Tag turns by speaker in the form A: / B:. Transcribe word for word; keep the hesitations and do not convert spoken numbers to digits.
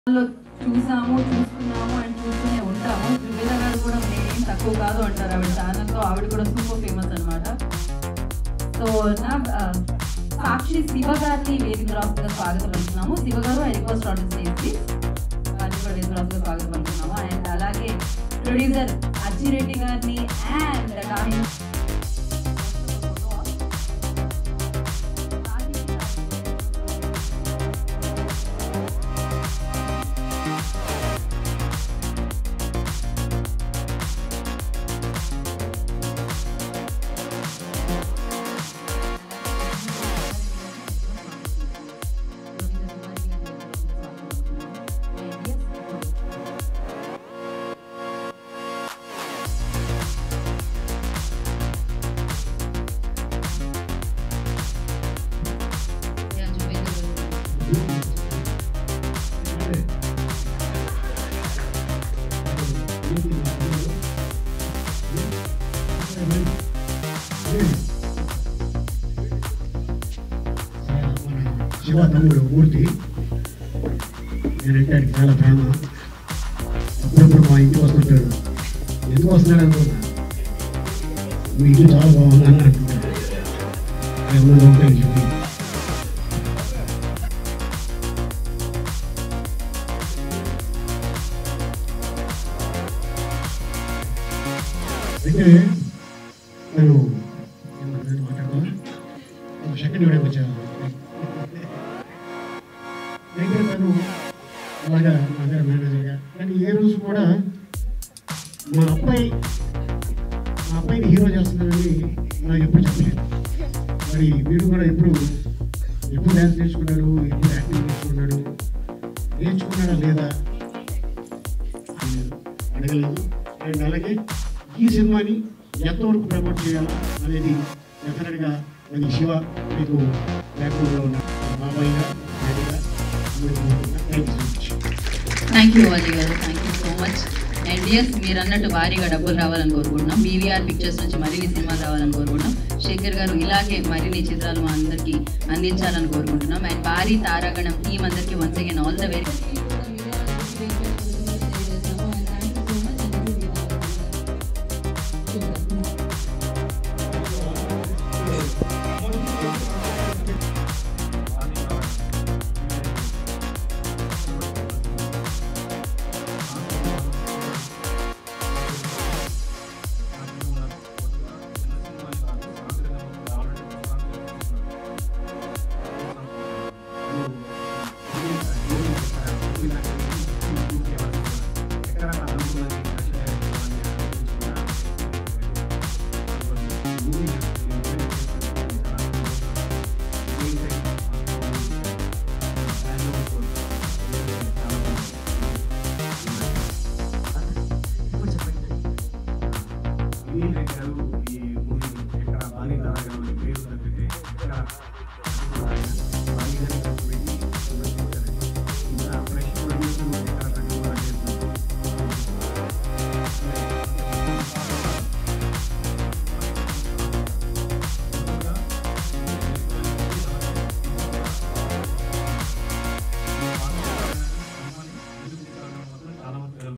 A: చూసాము చూస్తున్నాము అండ్ చూస్తూనే ఉంటాము. జువేరియా గారు కూడా నేనేం తక్కువ కాదు అంటారు. ఆవిడ ఛానల్తో ఆవిడ కూడా సూపర్ ఫేమస్ అనమాట. సో నా సాక్షి శివ గారిని వేదిక రాసుగా స్వాగతం పలుకుతున్నాము. శివ గారు ఐ రిక్వెస్ట్ ఆన్ స్టేజ్ వారిని కూడా వేదిక రాసుగా స్వాగతం పలుకుతున్నాము. అండ్ అలాగే ప్రొడ్యూసర్ అచ్చిరెడ్డి గారిని అండ్ డాహిన్
B: శివ తమ్ముడు మూర్తి నేనంటే చాలా ప్రేమ. అప్పుడప్పుడు మా ఇంటికి వస్తుంటాడు. ఎందుకు వస్తున్నాడు అనుకున్నా, మీ ఇంటి చాలా బాగుందని అంటున్నాడు. చెప్పి అయితే నేను మాట్లాడుకున్నా ఒక సెకండ్ ఇవ్వడానికి వచ్చాను. అయితే తను అలాగా నా దగ్గర మేనేజర్గా, కానీ ఏ రోజు కూడా మా అబ్బాయి మా అబ్బాయిని హీరో చేస్తున్నానని నాకు ఎప్పుడు చెప్పలేదు. మరి వీడు కూడా ఎప్పుడు ఎప్పుడు డ్యాన్స్ నేర్చుకున్నాడు, ఎప్పుడు యాక్టింగ్ నేర్చుకున్నాడు, నేర్చుకున్నాడా లేదా అడగలేదు. అండ్ అలాగే ఈ సినిమాని ఎంతవరకు ప్రమోట్ చేయాలా అనేది డెఫినెట్గా అది శివ మీకు బ్యాక్గ్రౌండ్లో ఉన్న బాబాయ్గా డాడీగా
A: thank you Ajay garu, thank you so much. And as మీరు అన్నట్టు భారీగా డబ్బులు రావాలని కోరుకుంటున్నాం. బీవీఆర్ పిక్చర్స్ నుంచి మరిన్ని సినిమాలు రావాలని కోరుకుంటున్నాం. శేఖర్ గారు ఇలాగే మరిన్ని చిత్రాలు మా అందరికీ అందించాలని కోరుకుంటున్నాం. అండ్ భారీ తారాగణం టీం అందరికీ once again all the very